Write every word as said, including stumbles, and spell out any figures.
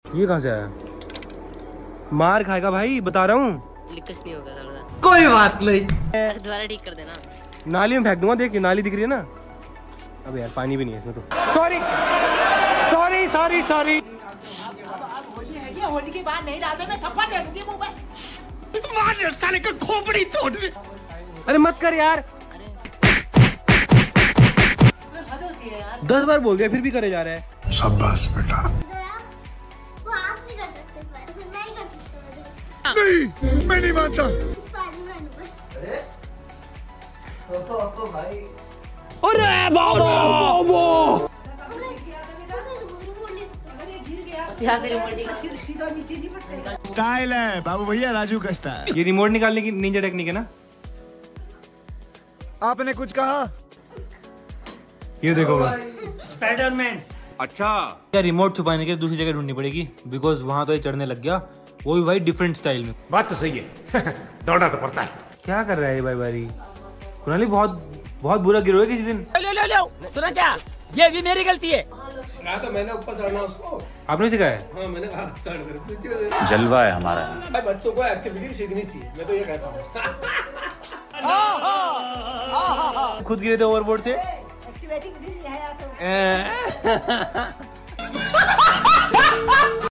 ये कहाँ से आया? मार खाएगा भाई, बता रहा हूँ। लिकस नहीं होगा थोड़ा। कोई बात नहीं, दोबारा ठीक कर देना। नाली में फेंक दूंगा, देख नाली दिख रही है ना। अब यार पानी भी नहीं है इसमें तो। Sorry sorry sorry sorry. Holi की बात नहीं डालते, मैं थप्पड़ दे दूंगी मुंह पे। मार साले का खोपड़ी तोड़ दे। अरे मत कर यार, दस बार बोल दिया फिर भी करे जा रहा है। शाबाश बेटा। वो आप भी कर सकते हैं, फिर मैं ही कर सकती हूँ। नहीं, मैं नहीं मानता। स्पाइडरमैन हूँ मैं। अरे बाबा बाबा यहाँ से रिमोट निकाल। सीधा नीचे नहीं पड़ता। स्टाइल है बाबू भैया, राजू का स्टाइल। ये रिमोट निकालने की निंजा टेक्निक है ना। आपने कुछ कहा? ये देखो स्पाइडरमैन। अच्छा क्या रिमोट छुपाने के लिए दूसरी जगह ढूंढनी पड़ेगी, बिकॉज वहां तो ये चढ़ने लग गया, वो भी भाई डिफरेंट स्टाइल में। बात तो सही है। दौड़ना तो पड़ता है। क्या कर रहा है ये भाई बारी? कुणाली बहुत बहुत बुरा गिरोगे किसी दिन। लो लो लो, सुना क्या? ये भी मेरी गलती है। कहा तो मैंने ऊपर चढ़ना उसको। आपने सिखाया? हाँ मैंने कहा स्टार्ट कर। जलवा है हमारा। भाई बच्चों को एक्टिविटी सीखनी चाहिए, मैं तो ये कहता हूँ। खुद गिरे थे ओवरबोर्ड से। एक्टिविटी नहीं है या तो